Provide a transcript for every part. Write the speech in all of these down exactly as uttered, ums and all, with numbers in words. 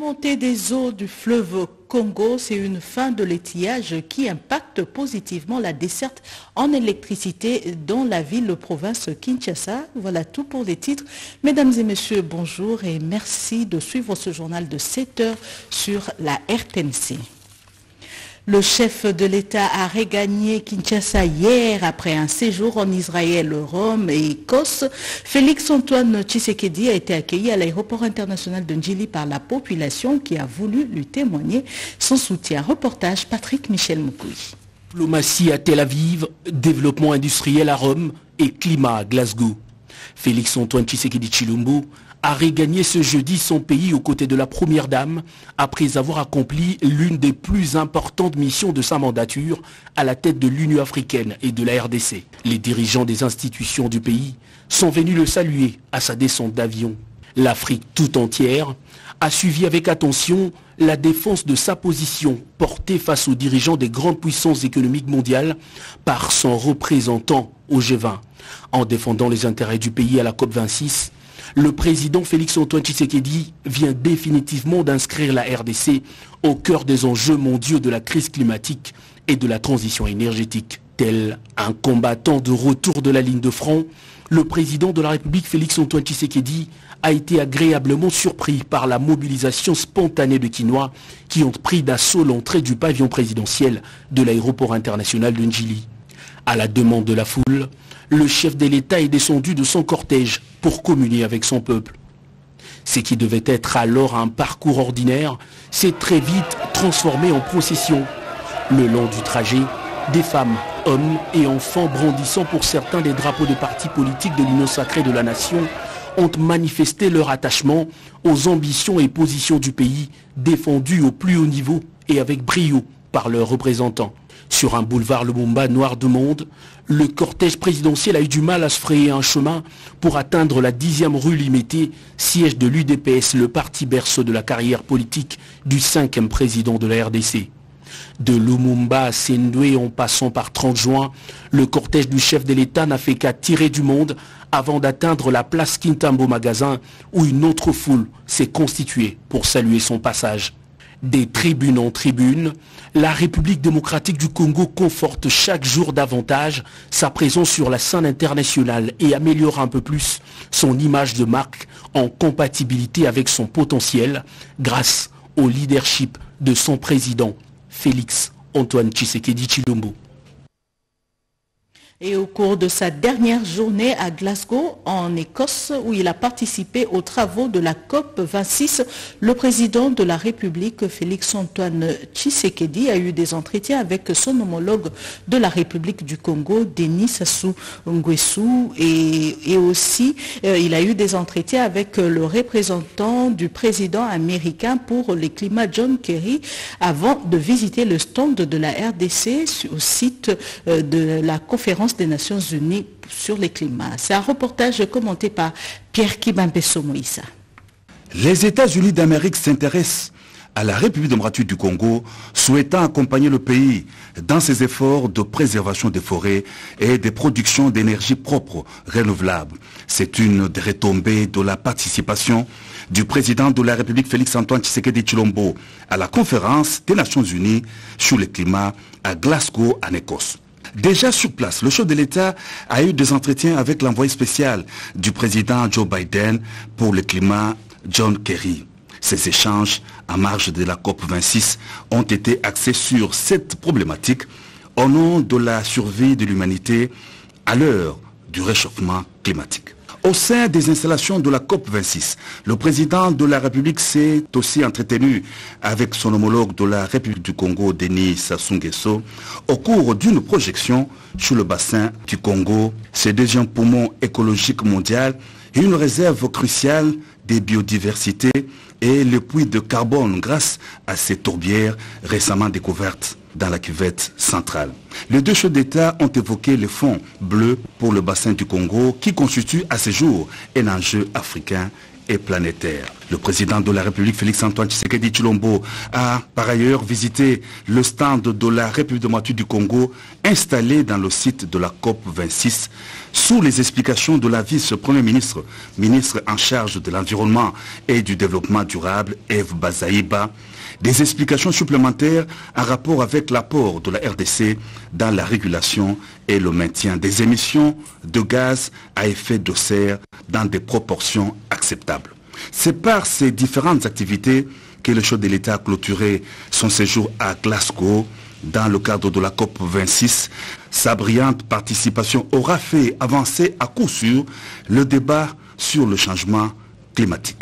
montée des eaux du fleuve Congo, c'est une fin de l'étiage qui impacte positivement la desserte en électricité dans la ville-province Kinshasa. Voilà tout pour les titres. Mesdames et messieurs, bonjour et merci de suivre ce journal de sept heures sur la R T N C. Le chef de l'État a regagné Kinshasa hier après un séjour en Israël, Rome et Écosse. Félix-Antoine Tshisekedi a été accueilli à l'aéroport international de Njili par la population qui a voulu lui témoigner son soutien. Reportage Patrick Michel Moukoui. Diplomatie à Tel Aviv, développement industriel à Rome et climat à Glasgow. Félix-Antoine Tshisekedi Tshilombo a regagné ce jeudi son pays aux côtés de la Première Dame après avoir accompli l'une des plus importantes missions de sa mandature à la tête de l'Union africaine et de la R D C. Les dirigeants des institutions du pays sont venus le saluer à sa descente d'avion. L'Afrique tout entière a suivi avec attention la défense de sa position portée face aux dirigeants des grandes puissances économiques mondiales par son représentant au G vingt. En défendant les intérêts du pays à la COP vingt-six, le président Félix-Antoine Tshisekedi vient définitivement d'inscrire la R D C au cœur des enjeux mondiaux de la crise climatique et de la transition énergétique. Tel un combattant de retour de la ligne de front, le président de la République Félix-Antoine Tshisekedi a été agréablement surpris par la mobilisation spontanée de Kinois qui ont pris d'assaut l'entrée du pavillon présidentiel de l'aéroport international de Njili. À la demande de la foule, le chef de l'État est descendu de son cortège pour communier avec son peuple. Ce qui devait être alors un parcours ordinaire s'est très vite transformé en procession. Le long du trajet, des femmes, hommes et enfants brandissant pour certains des drapeaux de partis politiques de l'Union sacrée de la nation ont manifesté leur attachement aux ambitions et positions du pays défendues au plus haut niveau et avec brio par leurs représentants. Sur un boulevard Lumumba noir de monde, le cortège présidentiel a eu du mal à se frayer un chemin pour atteindre la dixième rue Limété, siège de l'U D P S, le parti berceau de la carrière politique du cinquième président de la R D C. De Lumumba à Sendoué en passant par trente juin, le cortège du chef de l'État n'a fait qu'à tirer du monde avant d'atteindre la place Kintambo Magasin où une autre foule s'est constituée pour saluer son passage. Des tribunes en tribune, la République démocratique du Congo conforte chaque jour davantage sa présence sur la scène internationale et améliore un peu plus son image de marque en compatibilité avec son potentiel grâce au leadership de son président Félix-Antoine Tshisekedi Tshilombo. Et au cours de sa dernière journée à Glasgow, en Écosse, où il a participé aux travaux de la COP vingt-six, le président de la République, Félix-Antoine Tshisekedi, a eu des entretiens avec son homologue de la République du Congo, Denis Sassou Nguesso, et, et aussi euh, il a eu des entretiens avec le représentant du président américain pour le climat, John Kerry, avant de visiter le stand de la R D C au site euh, de la conférence des Nations Unies sur le climat. C'est un reportage commenté par Pierre Kibambeso Moïsa. Les États-Unis d'Amérique s'intéressent à la République démocratique du Congo, souhaitant accompagner le pays dans ses efforts de préservation des forêts et des productions d'énergie propre renouvelable. C'est une des retombées de la participation du président de la République Félix-Antoine Tshisekedi Tshilombo à la conférence des Nations Unies sur le climat à Glasgow en Écosse. Déjà sur place, le chef de l'État a eu des entretiens avec l'envoyé spécial du président Joe Biden pour le climat, John Kerry. Ces échanges en marge de la COP vingt-six ont été axés sur cette problématique au nom de la survie de l'humanité à l'heure du réchauffement climatique. Au sein des installations de la COP vingt-six, le président de la République s'est aussi entretenu avec son homologue de la République du Congo, Denis Sassou Nguesso, au cours d'une projection sur le bassin du Congo, ce deuxième poumon écologique mondial et une réserve cruciale des biodiversités et le puits de carbone grâce à ces tourbières récemment découvertes dans la cuvette centrale. Les deux chefs d'État ont évoqué le fonds bleu pour le bassin du Congo qui constitue à ce jour un enjeu africain et planétaire. Le président de la République, Félix-Antoine Tshisekedi Tshilombo, a par ailleurs visité le stand de la République démocratique du Congo installé dans le site de la COP vingt-six sous les explications de la vice-premier ministre, ministre en charge de l'environnement et du développement durable, Eve Bazaïba, des explications supplémentaires en rapport avec l'apport de la R D C dans la régulation et le maintien des émissions de gaz à effet de serre dans des proportions acceptables. C'est par ces différentes activités que le chef de l'État a clôturé son séjour à Glasgow dans le cadre de la COP vingt-six. Sa brillante participation aura fait avancer à coup sûr le débat sur le changement climatique.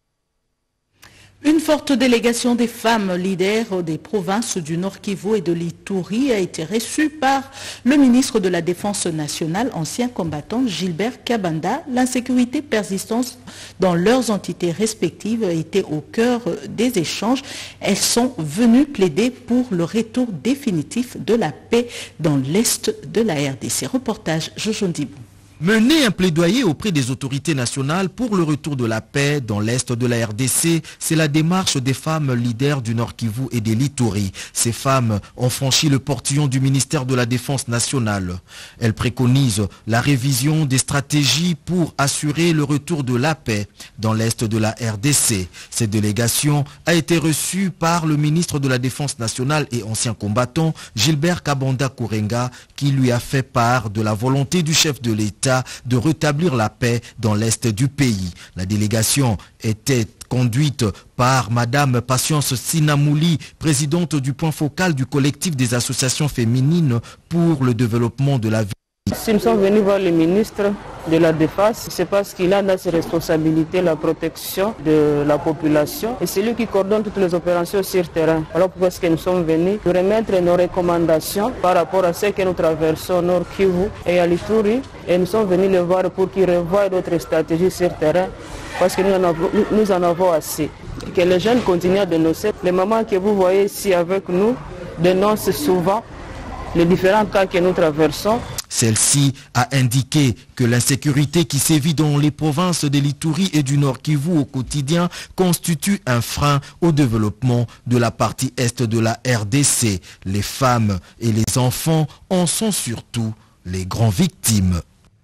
Une forte délégation des femmes leaders des provinces du Nord Kivu et de l'Ituri a été reçue par le ministre de la Défense nationale, ancien combattant Gilbert Kabanda. L'insécurité persistante dans leurs entités respectives était au cœur des échanges. Elles sont venues plaider pour le retour définitif de la paix dans l'Est de la R D C. Reportage Jojo Ndibou. Mener un plaidoyer auprès des autorités nationales pour le retour de la paix dans l'Est de la R D C, c'est la démarche des femmes leaders du Nord Kivu et de l'Ituri. Ces femmes ont franchi le portillon du ministère de la Défense nationale. Elles préconisent la révision des stratégies pour assurer le retour de la paix dans l'Est de la R D C. Cette délégation a été reçue par le ministre de la Défense nationale et ancien combattant Gilbert Kabanda Kourenga, qui lui a fait part de la volonté du chef de l'État de rétablir la paix dans l'Est du pays. La délégation était conduite par Madame Patience Sinamouli, présidente du point focal du collectif des associations féminines pour le développement de la vie. Si nous sommes venus voir le ministre de la Défense, c'est parce qu'il a dans ses responsabilités la protection de la population et c'est lui qui coordonne toutes les opérations sur terrain. Alors pourquoi est-ce que nous sommes venus nous remettre nos recommandations par rapport à ce que nous traversons au Nord Kivu et à l'Ituri, et nous sommes venus le voir pour qu'il revoie d'autres stratégies sur terrain parce que nous en avons, nous en avons assez. Que les jeunes continuent à dénoncer. Les mamans que vous voyez ici avec nous dénoncent souvent les différents cas que nous traversons. Celle-ci a indiqué que l'insécurité qui sévit dans les provinces de l'Ituri et du Nord Kivu au quotidien constitue un frein au développement de la partie est de la R D C. Les femmes et les enfants en sont surtout les grandes victimes.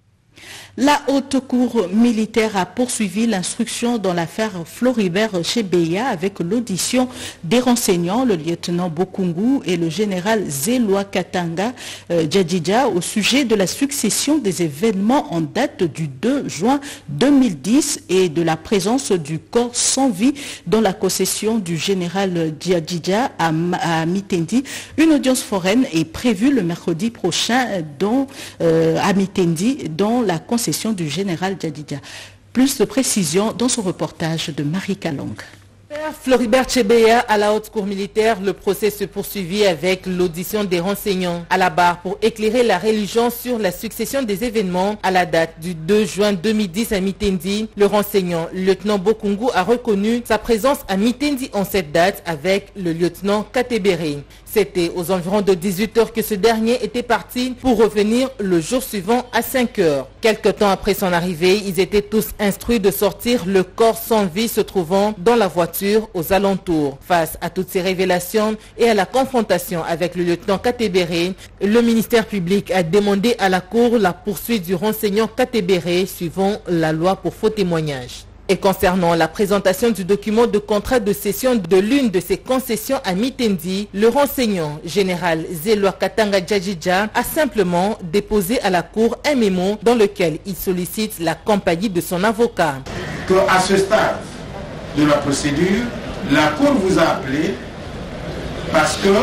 La haute cour militaire a poursuivi l'instruction dans l'affaire Floribert Chebeya avec l'audition des renseignants, le lieutenant Bokungu et le général Zelwa Katanga euh, Djadjidja au sujet de la succession des événements en date du deux juin deux mille dix et de la présence du corps sans vie dans la concession du général Djadjidja à, à Mitendi. Une audience foraine est prévue le mercredi prochain dont, euh, à Mitendi dans la concession du général Djadjidja. Plus de précisions dans son reportage de Marie Kalong. Floribert Chebeya à la haute cour militaire, le procès se poursuivit avec l'audition des renseignants à la barre pour éclairer la religion sur la succession des événements à la date du deux juin deux mille dix à Mitendi. Le renseignant, le lieutenant Bokungu, a reconnu sa présence à Mitendi en cette date avec le lieutenant Katebere. C'était aux environs de dix-huit heures que ce dernier était parti pour revenir le jour suivant à cinq heures. Quelque temps après son arrivée, ils étaient tous instruits de sortir le corps sans vie se trouvant dans la voiture aux alentours. Face à toutes ces révélations et à la confrontation avec le lieutenant Katebere, le ministère public a demandé à la Cour la poursuite du renseignant Katebere suivant la loi pour faux témoignage. Et concernant la présentation du document de contrat de cession de l'une de ses concessions à Mitendi, le renseignant général Zelwa Katanga Djadjidja a simplement déposé à la Cour un mémo dans lequel il sollicite la compagnie de son avocat. Qu'à ce stade de la procédure, la Cour vous a appelé parce que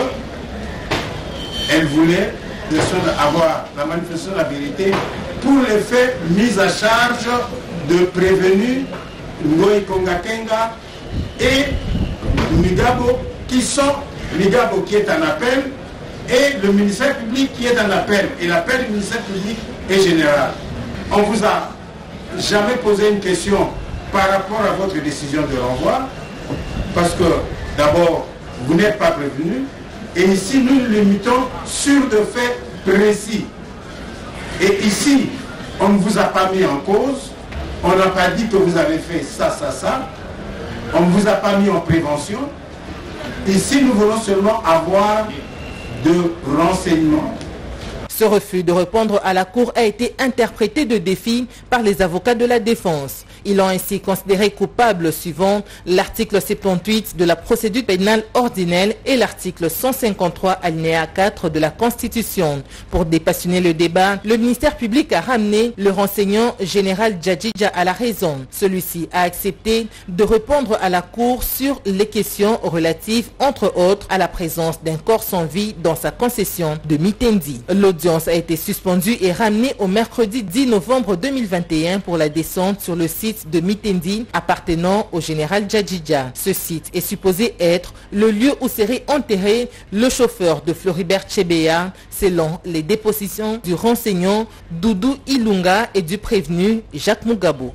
elle voulait avoir la manifestation de la vérité pour les faits mis à charge de prévenus Ngoï Kongakenga et Migabo qui sont Migabo qui est en appel et le ministère public qui est en appel. Et l'appel du ministère public est général. On ne vous a jamais posé une question par rapport à votre décision de renvoi parce que d'abord vous n'êtes pas prévenu et ici nous nous limitons sur de faits précis. Et ici on ne vous a pas mis en cause. on n'a pas dit que vous avez fait ça, ça, ça, on ne vous a pas mis en prévention. Ici, nous voulons seulement avoir de renseignements. Ce refus de répondre à la Cour a été interprété de défi par les avocats de la défense. Ils l'ont ainsi considéré coupable suivant l'article soixante-dix-huit de la procédure pénale ordinaire et l'article cent cinquante-trois alinéa quatre de la Constitution. Pour dépassionner le débat, le ministère public a ramené le renseignant général Djadjidja à la raison. Celui-ci a accepté de répondre à la Cour sur les questions relatives, entre autres, à la présence d'un corps sans vie dans sa concession de Mitendi. L'audience a été suspendue et ramenée au mercredi dix novembre deux mille vingt et un pour la descente sur le site de Mitendi appartenant au général Djadjidja. Ce site est supposé être le lieu où serait enterré le chauffeur de Floribert Chebeya, selon les dépositions du renseignant Doudou Ilunga et du prévenu Jacques Mugabo.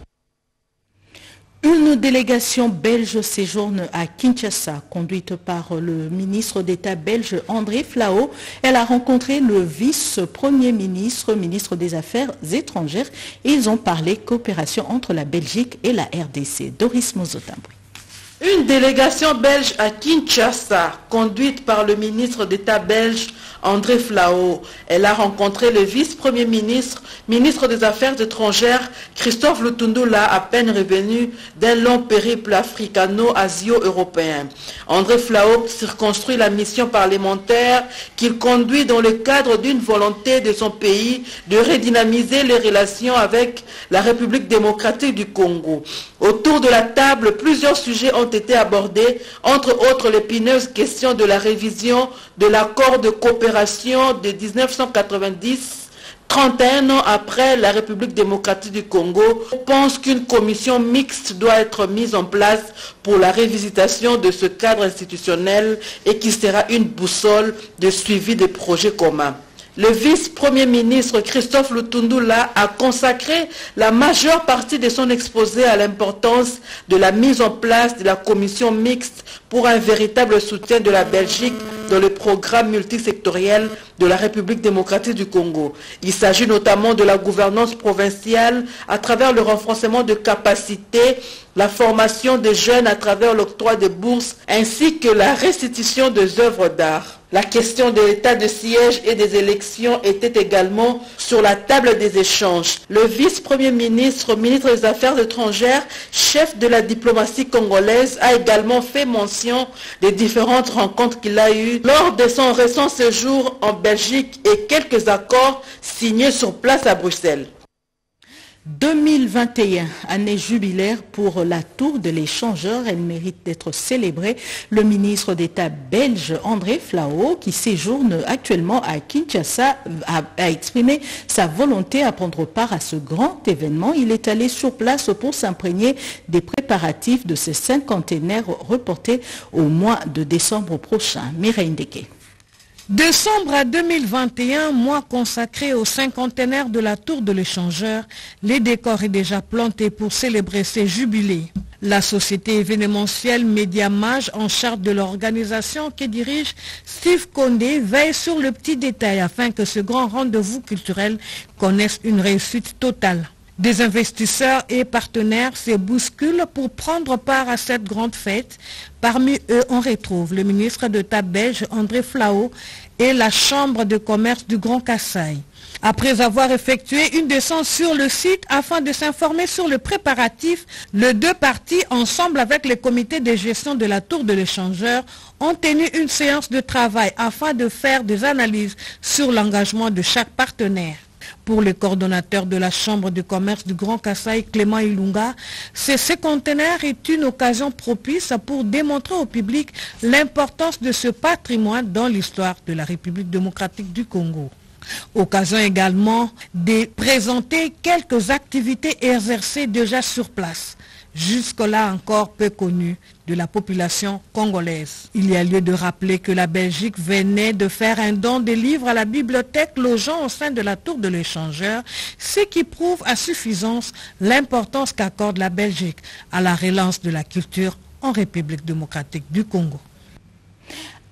Une délégation belge séjourne à Kinshasa, conduite par le ministre d'État belge André Flao. Elle a rencontré le vice-premier ministre, ministre des Affaires étrangères, et ils ont parlé coopération entre la Belgique et la R D C. Doris Mozotamboui. Une délégation belge à Kinshasa, conduite par le ministre d'État belge André Flao. Elle a rencontré le vice-premier ministre, ministre des Affaires étrangères Christophe Lutundula, à peine revenu d'un long périple africano-asio-européen. André Flao circonstruit la mission parlementaire qu'il conduit dans le cadre d'une volonté de son pays de redynamiser les relations avec la République démocratique du Congo. Autour de la table, plusieurs sujets ont été abordés, entre autres l'épineuse question de la révision de l'accord de coopération de mille neuf cent quatre-vingt-dix, trente et un ans après la République démocratique du Congo. On pense qu'une commission mixte doit être mise en place pour la révisitation de ce cadre institutionnel et qui sera une boussole de suivi des projets communs. Le vice-premier ministre Christophe Lutundula a consacré la majeure partie de son exposé à l'importance de la mise en place de la commission mixte pour un véritable soutien de la Belgique dans le programme multisectoriel de la République démocratique du Congo. Il s'agit notamment de la gouvernance provinciale à travers le renforcement de capacités, la formation des jeunes à travers l'octroi de bourses, ainsi que la restitution des œuvres d'art. La question de l'état de siège et des élections était également sur la table des échanges. Le vice-premier ministre, ministre des Affaires étrangères, chef de la diplomatie congolaise, a également fait mention des différentes rencontres qu'il a eues lors de son récent séjour en Belgique et quelques accords signés sur place à Bruxelles. deux mille vingt et un, année jubilaire pour la tour de l'échangeur, elle mérite d'être célébrée. Le ministre d'État belge André Flao, qui séjourne actuellement à Kinshasa, a, a exprimé sa volonté à prendre part à ce grand événement. Il est allé sur place pour s'imprégner des préparatifs de ce cinquantenaire reporté au mois de décembre prochain. Mireille Ndeke. Décembre à deux mille vingt et un, mois consacré au cinquantenaire de la tour de l'échangeur, les décors est déjà planté pour célébrer ces jubilés. La société événementielle Mediamage, en charge de l'organisation que dirige Steve Condé, veille sur le petit détail afin que ce grand rendez-vous culturel connaisse une réussite totale. Des investisseurs et partenaires se bousculent pour prendre part à cette grande fête. Parmi eux, on retrouve le ministre d'État belge André Flao et la Chambre de commerce du Grand Kasaï. Après avoir effectué une descente sur le site afin de s'informer sur le préparatif, les deux parties, ensemble avec le comité de gestion de la tour de l'échangeur, ont tenu une séance de travail afin de faire des analyses sur l'engagement de chaque partenaire. Pour le coordonnateur de la Chambre de commerce du Grand Kasaï, Clément Ilunga, ce cinquantenaire est une occasion propice pour démontrer au public l'importance de ce patrimoine dans l'histoire de la République démocratique du Congo. Occasion également de présenter quelques activités exercées déjà sur place, jusque-là encore peu connues de la population congolaise. Il y a lieu de rappeler que la Belgique venait de faire un don de livres à la bibliothèque logeant au sein de la tour de l'échangeur, ce qui prouve à suffisance l'importance qu'accorde la Belgique à la relance de la culture en République démocratique du Congo.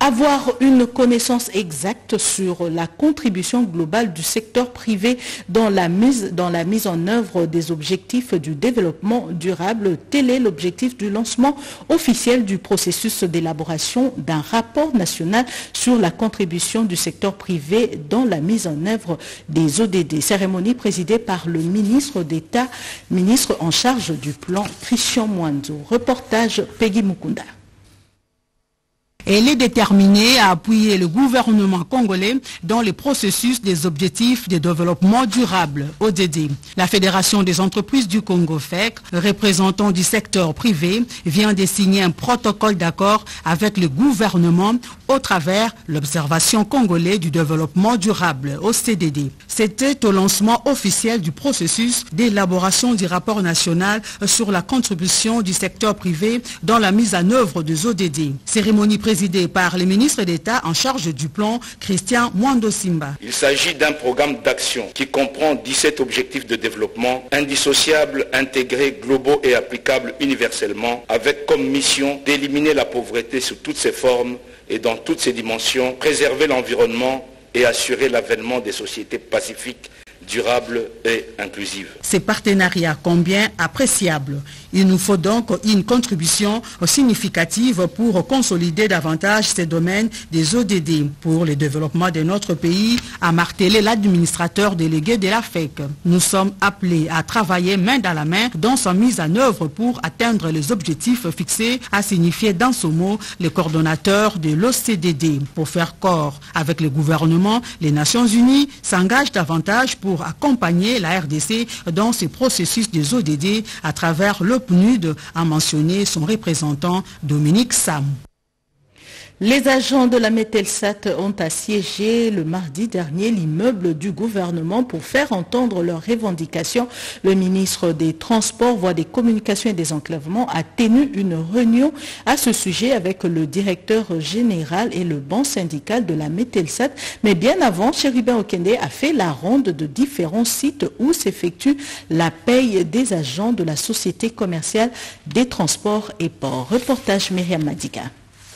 Avoir une connaissance exacte sur la contribution globale du secteur privé dans la mise, dans la mise en œuvre des objectifs du développement durable, tel est l'objectif du lancement officiel du processus d'élaboration d'un rapport national sur la contribution du secteur privé dans la mise en œuvre des O D D. Cérémonie présidée par le ministre d'État, ministre en charge du plan, Christian Mwanzo. Reportage Peggy Mukunda. Elle est déterminée à appuyer le gouvernement congolais dans le processus des objectifs de développement durable, O D D. La Fédération des entreprises du Congo, F E C, représentant du secteur privé, vient de signer un protocole d'accord avec le gouvernement au travers l'Observation congolaise du développement durable, O C D D. C'était au lancement officiel du processus d'élaboration du rapport national sur la contribution du secteur privé dans la mise en œuvre des O D D. Cérémonie présidée par le ministre d'État en charge du plan, Christian Mwando Simba. Il s'agit d'un programme d'action qui comprend dix-sept objectifs de développement indissociables, intégrés, globaux et applicables universellement, avec comme mission d'éliminer la pauvreté sous toutes ses formes et dans toutes ses dimensions, préserver l'environnement et assurer l'avènement des sociétés pacifiques, durables et inclusives. Ces partenariats combien appréciables. Il nous faut donc une contribution significative pour consolider davantage ces domaines des O D D pour le développement de notre pays, a martelé l'administrateur délégué de la F E C. Nous sommes appelés à travailler main dans la main dans sa mise en œuvre pour atteindre les objectifs fixés, a signifié dans ce mot le coordonnateur de l'O C D D. Pour faire corps avec le gouvernement, les Nations Unies s'engagent davantage pour pour accompagner la R D C dans ce processus des O D D à travers le P N U D, a mentionné son représentant Dominique Sam. Les agents de la Metelsat ont assiégé le mardi dernier l'immeuble du gouvernement pour faire entendre leurs revendications. Le ministre des Transports, Voies des Communications et des Enclavements a tenu une réunion à ce sujet avec le directeur général et le banc syndical de la Metelsat. Mais bien avant, Chéribin Okende a fait la ronde de différents sites où s'effectue la paye des agents de la Société commerciale des transports et ports. Reportage Myriam Madika.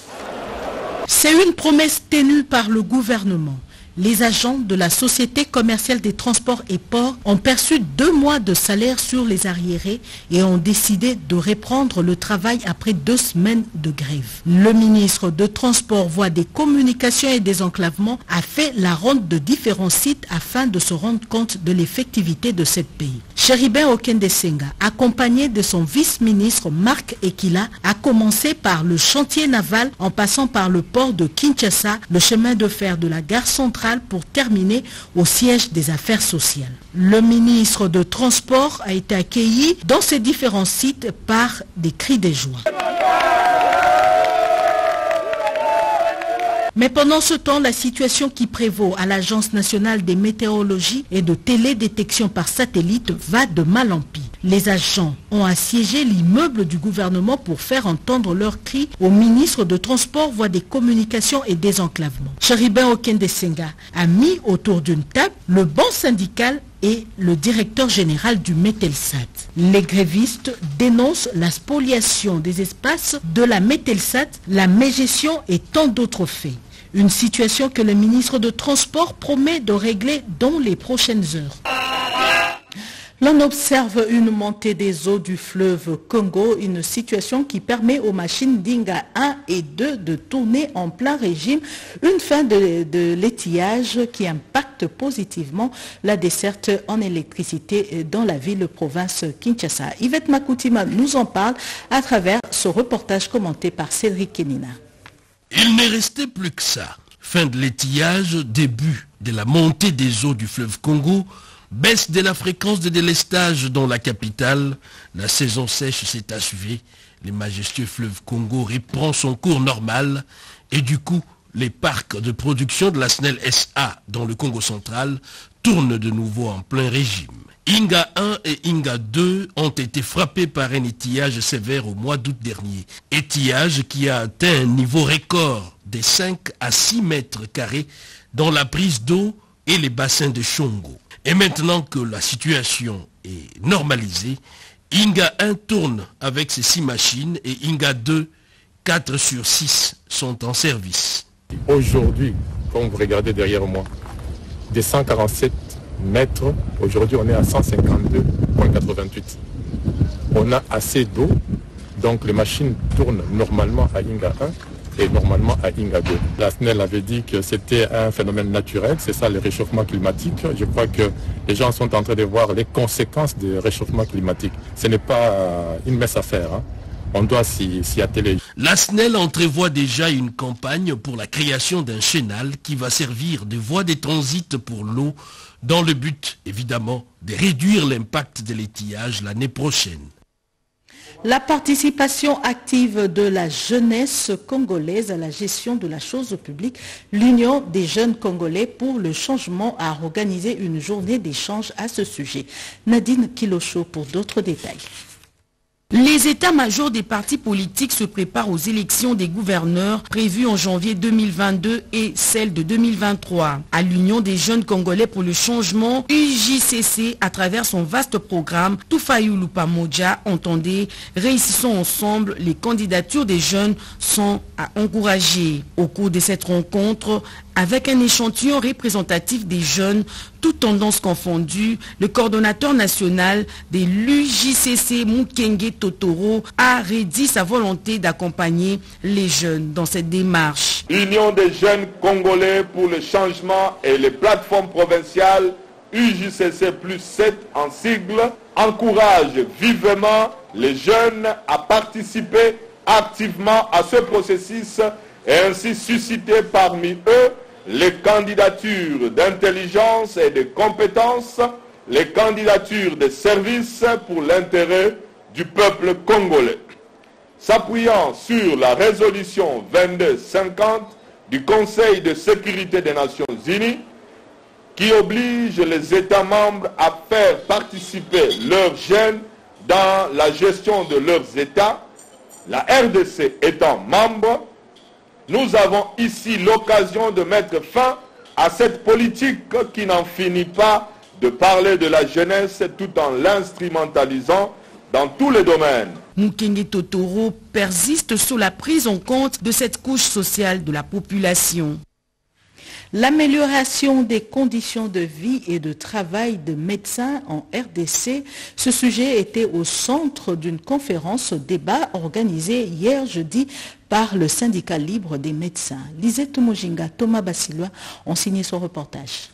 C'est une promesse tenue par le gouvernement. Les agents de la Société commerciale des transports et ports ont perçu deux mois de salaire sur les arriérés et ont décidé de reprendre le travail après deux semaines de grève. Le ministre de Transport, Voies des Communications et des Enclavements a fait la ronde de différents sites afin de se rendre compte de l'effectivité de cette paye. Chéribin Okende Senga, accompagné de son vice-ministre Marc Ekila, a commencé par le chantier naval en passant par le port de Kinshasa, le chemin de fer de la gare centrale pour terminer au siège des affaires sociales. Le ministre de Transport a été accueilli dans ces différents sites par des cris de joie. Mais pendant ce temps, la situation qui prévaut à l'Agence nationale des météorologies et de télédétection par satellite va de mal en pis. Les agents ont assiégé l'immeuble du gouvernement pour faire entendre leurs cris au ministre de Transport, Voies des Communications et des Enclavements. Chéribin Okende Senga a mis autour d'une table le banc syndical et le directeur général du Metelsat. Les grévistes dénoncent la spoliation des espaces de la Metelsat, la mégestion et tant d'autres faits. Une situation que le ministre de Transport promet de régler dans les prochaines heures. L'on observe une montée des eaux du fleuve Congo, une situation qui permet aux machines d'Inga un et deux de tourner en plein régime, une fin de, de l'étillage qui impacte positivement la desserte en électricité dans la ville-province Kinshasa. Yvette Makoutima nous en parle à travers ce reportage commenté par Cédric Kenina. Il n'est resté plus que ça. Fin de l'étillage, début de la montée des eaux du fleuve Congo, baisse de la fréquence de délestage dans la capitale, la saison sèche s'est achevée, le majestueux fleuve Congo reprend son cours normal et du coup, les parcs de production de la S N E L S A dans le Congo central tournent de nouveau en plein régime. Inga un et Inga deux ont été frappés par un étillage sévère au mois d'août dernier. Étillage qui a atteint un niveau record de cinq à six mètres carrés dans la prise d'eau et les bassins de Chongo. Et maintenant que la situation est normalisée, Inga un tourne avec ses six machines et Inga deux, quatre sur six sont en service. Aujourd'hui, comme vous regardez derrière moi, des cent quarante-sept mètres, aujourd'hui on est à cent cinquante-deux virgule quatre-vingt-huit. On a assez d'eau, donc les machines tournent normalement à Inga un et normalement à Inga deux. La S N E L avait dit que c'était un phénomène naturel, c'est ça le réchauffement climatique. Je crois que les gens sont en train de voir les conséquences du réchauffement climatique. Ce n'est pas une mince affaire, hein. On doit s'y, s'y atteler. La S N E L entrevoit déjà une campagne pour la création d'un chenal qui va servir de voie de transit pour l'eau dans le but, évidemment, de réduire l'impact de l'étiage l'année prochaine. La participation active de la jeunesse congolaise à la gestion de la chose publique, l'Union des jeunes congolais pour le changement a organisé une journée d'échange à ce sujet. Nadine Kilocho pour d'autres détails. Les états-majors des partis politiques se préparent aux élections des gouverneurs prévues en janvier deux mille vingt-deux et celles de deux mille vingt-trois. À l'Union des jeunes congolais pour le changement, U J C C, à travers son vaste programme Tufayou Lupamoja, entendait « Réussissons ensemble, les candidatures des jeunes sont à encourager ». Au cours de cette rencontre, avec un échantillon représentatif des jeunes, toutes tendances confondues, le coordonnateur national de l'U J C C, Mukenge Totoro, a redit sa volonté d'accompagner les jeunes dans cette démarche. Union des jeunes congolais pour le changement et les plateformes provinciales U J C C plus sept en sigle encourage vivement les jeunes à participer activement à ce processus et ainsi susciter parmi eux les candidatures d'intelligence et de compétences, les candidatures de services pour l'intérêt du peuple congolais. S'appuyant sur la résolution vingt-deux cinquante du Conseil de sécurité des Nations Unies, qui oblige les États membres à faire participer leurs jeunes dans la gestion de leurs États, la R D C étant membre, nous avons ici l'occasion de mettre fin à cette politique qui n'en finit pas de parler de la jeunesse tout en l'instrumentalisant dans tous les domaines. Mukenge Totoro persiste sur la prise en compte de cette couche sociale de la population. L'amélioration des conditions de vie et de travail de médecins en R D C, ce sujet était au centre d'une conférence débat organisée hier jeudi par le syndicat libre des médecins. Lisette Mojinga, Thomas Basilwa ont signé son reportage.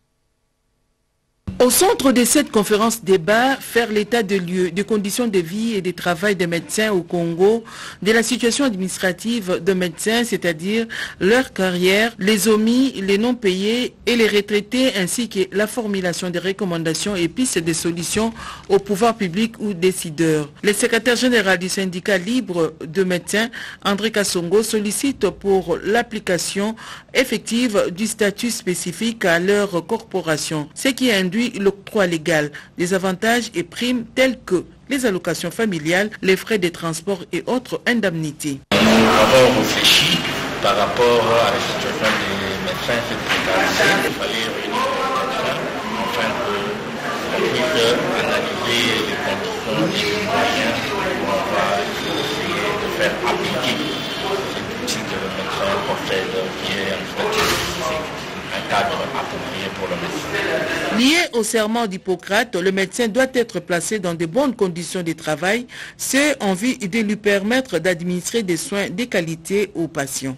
Au centre de cette conférence débat, faire l'état de lieu des conditions de vie et de travail des médecins au Congo, de la situation administrative des médecins, c'est-à-dire leur carrière, les omis, les non payés et les retraités, ainsi que la formulation des recommandations et pistes de solutions au pouvoir public ou décideurs. Le secrétaire général du syndicat libre de médecins, André Kassongo, sollicite pour l'application effective du statut spécifique à leur corporation, ce qui induit l'octroi légal des avantages et primes tels que les allocations familiales, les frais de transport et autres indemnités. Nous avons réfléchi par rapport à la situation des médecins, cette précarité. Il fallait réunir les médecins afin qu'on puisse analyser les conditions et les moyens qu'on va essayer de faire appliquer cet outil que le médecin possède, qui est un statut spécifique, un cadre approprié pour le médecin. Lié au serment d'Hippocrate, le médecin doit être placé dans de bonnes conditions de travail, c'est en vue de lui permettre d'administrer des soins de qualité aux patients.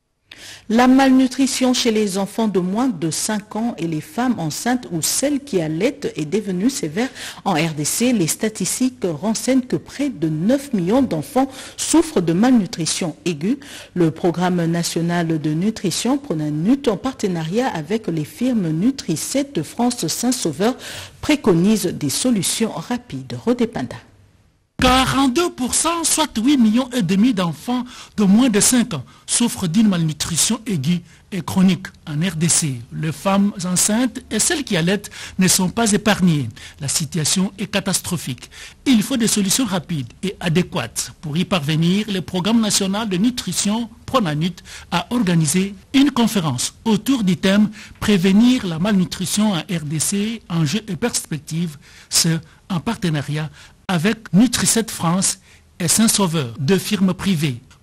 La malnutrition chez les enfants de moins de cinq ans et les femmes enceintes ou celles qui allaitent est devenue sévère en R D C. Les statistiques renseignent que près de neuf millions d'enfants souffrent de malnutrition aiguë. Le programme national de nutrition Pronanut, en partenariat avec les firmes Nutri-sept France Saint-Sauveur, préconise des solutions rapides. Rodépanda. quarante-deux pour cent, soit huit millions et demi d'enfants de moins de cinq ans souffrent d'une malnutrition aiguë et chronique en R D C. Les femmes enceintes et celles qui allaitent ne sont pas épargnées. La situation est catastrophique. Il faut des solutions rapides et adéquates. Pour y parvenir, le programme national de nutrition Pronanut a organisé une conférence autour du thème « Prévenir la malnutrition en R D C, enjeux et perspectives », ce en partenariat avec Nutri-sept France et Saint-Sauveur, deux firmes privées.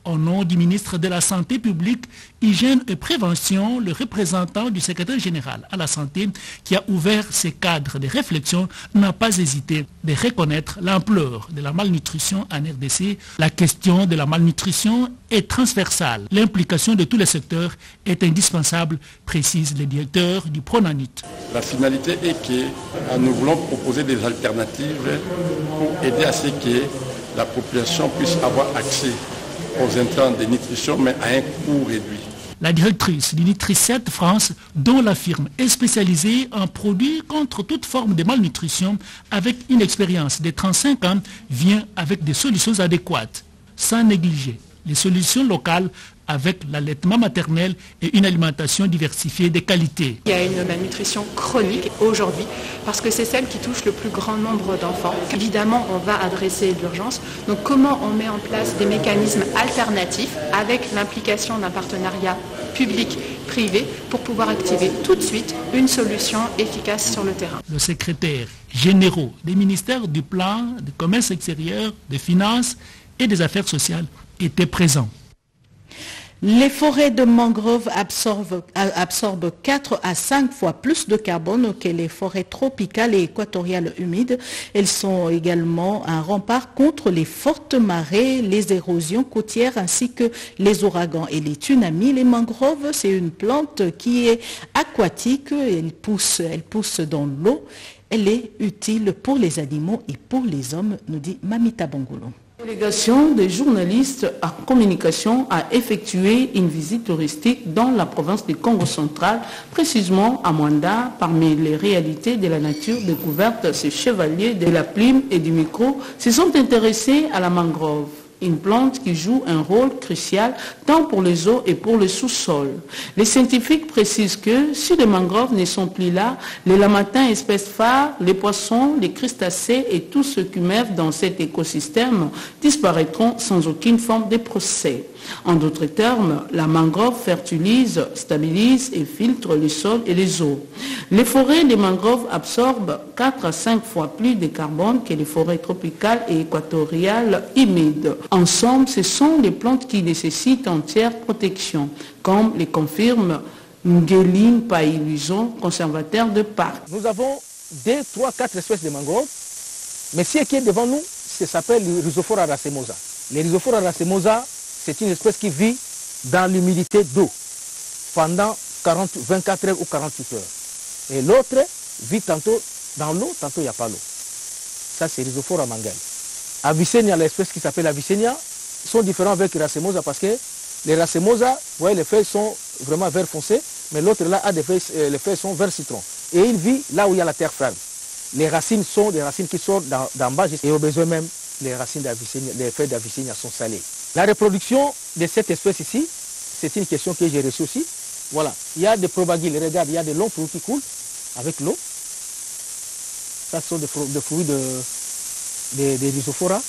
Au nom du ministre de la Santé publique, Hygiène et Prévention, le représentant du secrétaire général à la Santé qui a ouvert ces cadres de réflexion n'a pas hésité de reconnaître l'ampleur de la malnutrition en R D C. La question de la malnutrition est transversale. L'implication de tous les secteurs est indispensable, précise le directeur du Pronanut. La finalité est que nous voulons proposer des alternatives pour aider à ce que la population puisse avoir accès aux intrants de nutrition, mais à un coût réduit. La directrice du Nutricet France, dont la firme est spécialisée en produits contre toute forme de malnutrition, avec une expérience de trente-cinq ans, vient avec des solutions adéquates, sans négliger les solutions locales avec l'allaitement maternel et une alimentation diversifiée de qualité. Il y a une malnutrition chronique aujourd'hui parce que c'est celle qui touche le plus grand nombre d'enfants. Évidemment, on va adresser l'urgence. Donc comment on met en place des mécanismes alternatifs avec l'implication d'un partenariat public-privé pour pouvoir activer tout de suite une solution efficace sur le terrain. Le secrétaire général des ministères du Plan, du Commerce extérieur, des Finances et des Affaires sociales était présent. Les forêts de mangroves absorbent, absorbent quatre à cinq fois plus de carbone que les forêts tropicales et équatoriales humides. Elles sont également un rempart contre les fortes marées, les érosions côtières ainsi que les ouragans et les tsunamis. Les mangroves, c'est une plante qui est aquatique, elle pousse, elle pousse dans l'eau. Elle est utile pour les animaux et pour les hommes, nous dit Mamita Bongolo. La délégation des journalistes en communication a effectué une visite touristique dans la province du Congo central, précisément à Mwanda. Parmi les réalités de la nature découvertes, ces chevaliers de la plume et du micro se sont intéressés à la mangrove, une plante qui joue un rôle crucial tant pour les eaux et pour le sous-sol. Les scientifiques précisent que si les mangroves ne sont plus là, les lamatins, espèces phares, les poissons, les crustacés et tout ce qui meurt dans cet écosystème disparaîtront sans aucune forme de procès. En d'autres termes, la mangrove fertilise, stabilise et filtre le sol et les eaux. Les forêts de mangroves absorbent quatre à cinq fois plus de carbone que les forêts tropicales et équatoriales humides. Ensemble, ce sont des plantes qui nécessitent entière protection, comme les confirme Ngueline Païluson, conservateur de parc. Nous avons deux, trois, quatre espèces de mangroves, mais ce qui est devant nous, ça s'appelle le Rhizophora racemosa. Le Rhizophora racemosa, c'est une espèce qui vit dans l'humidité d'eau pendant quarante, vingt-quatre heures ou quarante-huit heures. Et l'autre vit tantôt dans l'eau, tantôt il n'y a pas l'eau. Ça, c'est Rhizophora mangal. Avicennia, l'espèce qui s'appelle Avicennia, sont différents avec les racemosa parce que les racemosa, vous voyez, les feuilles sont vraiment vert foncé, mais l'autre là, a des feuilles, euh, les feuilles sont vert citron. Et il vit là où il y a la terre ferme. Les racines sont des racines qui sortent d'en bas et au besoin même, les racines d'Avicennia, les feuilles d'Avicennia sont salées. La reproduction de cette espèce ici, c'est une question que j'ai reçue aussi. Voilà, il y a des probagiles, regarde, il y a des longs fruits qui coulent avec l'eau. Ça, ce sont des fruits de, de, de Rhizophora.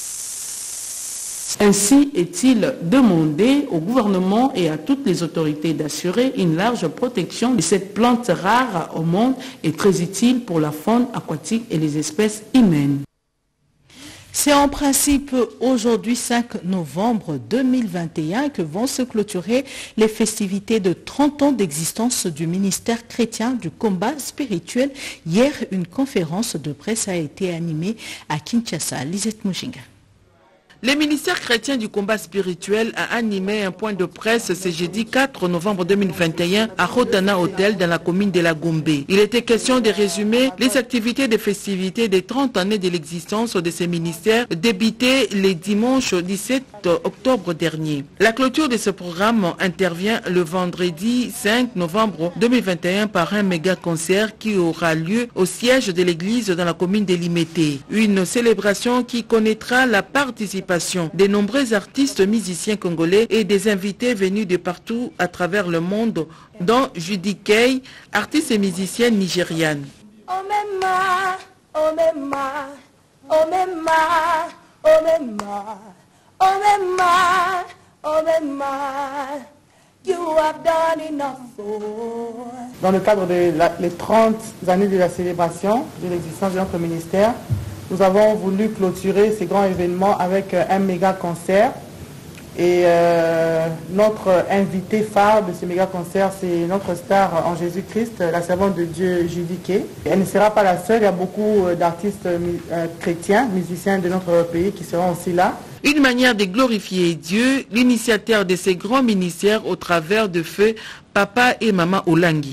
Ainsi est-il demandé au gouvernement et à toutes les autorités d'assurer une large protection de cette plante rare au monde et très utile pour la faune aquatique et les espèces humaines. C'est en principe aujourd'hui cinq novembre deux mille vingt et un que vont se clôturer les festivités de trente ans d'existence du ministère chrétien du combat spirituel. Hier, une conférence de presse a été animée à Kinshasa. Lisette Mouchinga. Le ministère chrétien du combat spirituel a animé un point de presse ce jeudi quatre novembre deux mille vingt et un à Rotana Hotel dans la commune de la Gombe. Il était question de résumer les activités des festivités des trente années de l'existence de ces ministères débutées le dimanche dix-sept octobre dernier. La clôture de ce programme intervient le vendredi cinq novembre deux mille vingt et un par un méga concert qui aura lieu au siège de l'église dans la commune de Limete. Une célébration qui connaîtra la participation des nombreux artistes musiciens congolais et des invités venus de partout à travers le monde, dont Judy Kay, artiste et musicienne nigériane. Omema, Omema, Omema, Omema, Omema, Omema, you have done enough for. Dans le cadre des de trente années de la célébration de l'existence de notre ministère, nous avons voulu clôturer ces grands événements avec un méga concert. Et euh, notre invité phare de ce méga concert, c'est notre star en Jésus-Christ, la servante de Dieu Judy Kay. Elle ne sera pas la seule, il y a beaucoup d'artistes euh, chrétiens, musiciens de notre pays qui seront aussi là. Une manière de glorifier Dieu, l'initiateur de ces grands ministères au travers de feu Papa et Maman Olangi.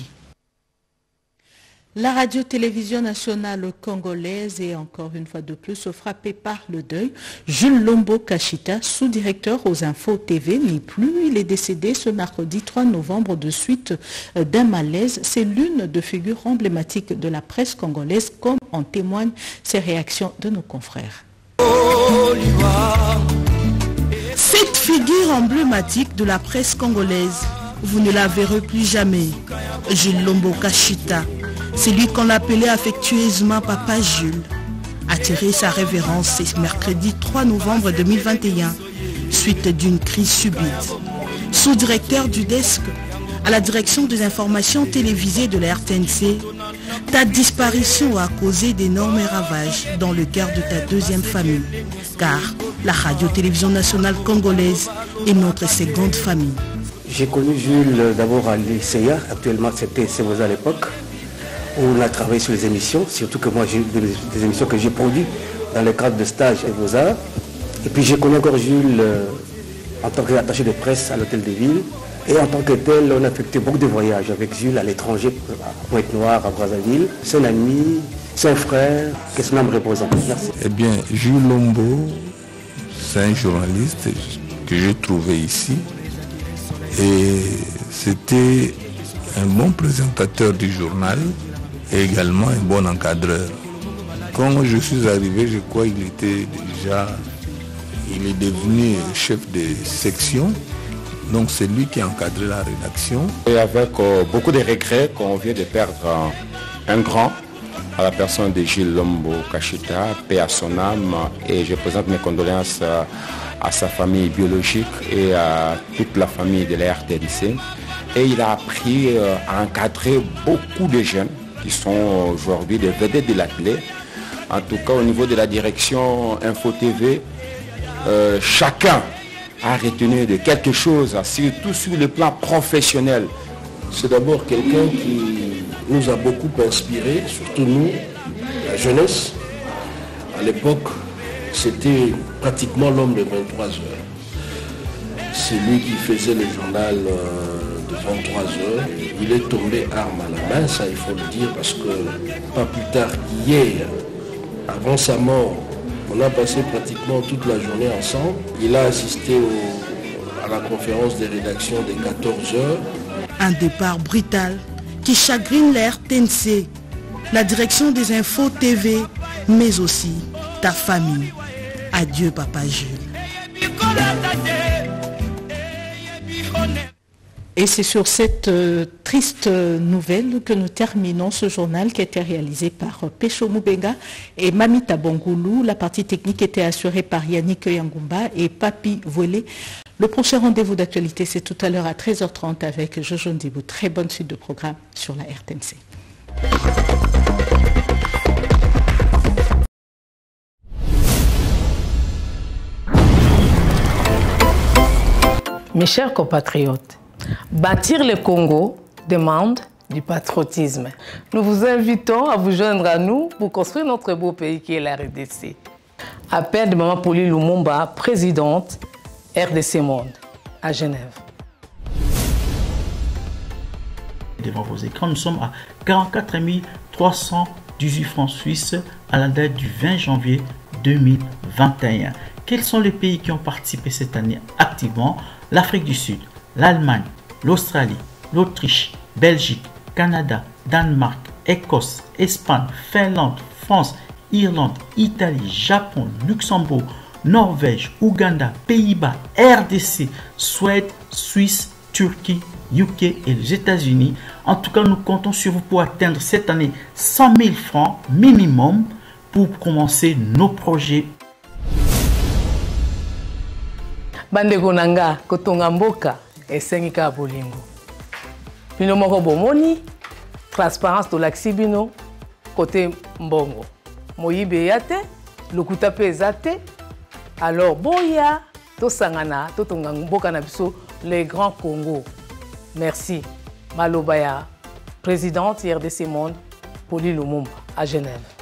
La radio-télévision nationale congolaise est encore une fois de plus frappée par le deuil. Jules Lombo Kashita, sous-directeur aux Infos T V, n'est plus. Il est décédé ce mercredi trois novembre de suite d'un malaise. C'est l'une des figures emblématiques de la presse congolaise, comme en témoignent ces réactions de nos confrères. Cette figure emblématique de la presse congolaise, vous ne la verrez plus jamais. Jules Lombo Kashita, c'est lui qu'on l'appelait affectueusement Papa Jules, a tiré sa révérence ce mercredi trois novembre deux mille vingt et un, suite d'une crise subite. Sous-directeur du desk à la direction des informations télévisées de la R T N C, ta disparition a causé d'énormes ravages dans le cœur de ta deuxième famille, car la radio-télévision nationale congolaise est notre seconde famille. J'ai connu Jules d'abord à l'I C A, actuellement c'était C E V O S A à l'époque, où on a travaillé sur les émissions, surtout que moi j'ai des, des émissions que j'ai produites dans le cadre de stage à Beaux-Arts. Et puis j'ai connu encore Jules euh, en tant qu'attaché de presse à l'Hôtel de Ville. Et en tant que tel, on a effectué beaucoup de voyages avec Jules à l'étranger, à Pointe-Noire, à Brazzaville. C'est un ami, c'est un frère, que son âme représente. Merci. Eh bien, Jules Lombo, c'est un journaliste que j'ai trouvé ici. Et c'était un bon présentateur du journal et également un bon encadreur. Quand je suis arrivé, je crois qu'il était déjà, il est devenu chef de section. Donc c'est lui qui a encadré la rédaction. Et avec euh, beaucoup de regrets qu'on vient de perdre euh, un grand à la personne de Jules Lombo Kashita, paix à son âme, et je présente mes condoléances euh, à sa famille biologique et à toute la famille de la R T N C. Et il a appris euh, à encadrer beaucoup de jeunes qui sont aujourd'hui des vedettes de la télé. En tout cas, au niveau de la direction Info T V, euh, chacun a retenu de quelque chose, surtout sur le plan professionnel. C'est d'abord quelqu'un qui nous a beaucoup inspiré, surtout nous, la jeunesse. À l'époque, c'était pratiquement l'homme de vingt-trois heures. C'est lui qui faisait le journal de vingt-trois heures. Il est tombé arme à la main, ça il faut le dire, parce que pas plus tard qu'hier, avant sa mort, on a passé pratiquement toute la journée ensemble. Il a assisté au, à la conférence des rédactions des quatorze heures. Un départ brutal qui chagrine la R T N C, la direction des Infos T V, mais aussi ta famille. Adieu Papa Jules. Et c'est sur cette euh, triste nouvelle que nous terminons ce journal qui a été réalisé par euh, Pécho Moubenga et Mamita Bongoulou. La partie technique était assurée par Yannick Yangumba et Papi Voilé. Le prochain rendez-vous d'actualité, c'est tout à l'heure à treize heures trente avec Jojo Ndibou. Très bonne suite de programme sur la R T N C. Mes chers compatriotes, bâtir le Congo demande du patriotisme. Nous vous invitons à vous joindre à nous pour construire notre beau pays qui est la R D C. Appel de Maman Pauline Lumumba, présidente R D C Monde, à Genève. Devant vos écrans, nous sommes à quarante-quatre mille trois cent dix-huit francs suisses à la date du vingt janvier deux mille vingt et un. Quels sont les pays qui ont participé cette année activement? L'Afrique du Sud, l'Allemagne, l'Australie, l'Autriche, Belgique, Canada, Danemark, Écosse, Espagne, Finlande, France, Irlande, Italie, Japon, Luxembourg, Norvège, Ouganda, Pays-Bas, R D C, Suède, Suisse, Turquie, U K et les États-Unis. En tout cas, nous comptons sur vous pour atteindre cette année cent mille francs minimum pour commencer nos projets. Bandeko nanga kotonga mboka esengi ka bolingo. Bino moko bomoni transparence tolakisi bino côté mbongo. Moyibe ya te, lokuta pe eza te. Alors boya tosangana totonga mboka na biso le Grand Congo. Merci. Malobaya, présidente R D C Monde, Pauline Lumumba à Genève.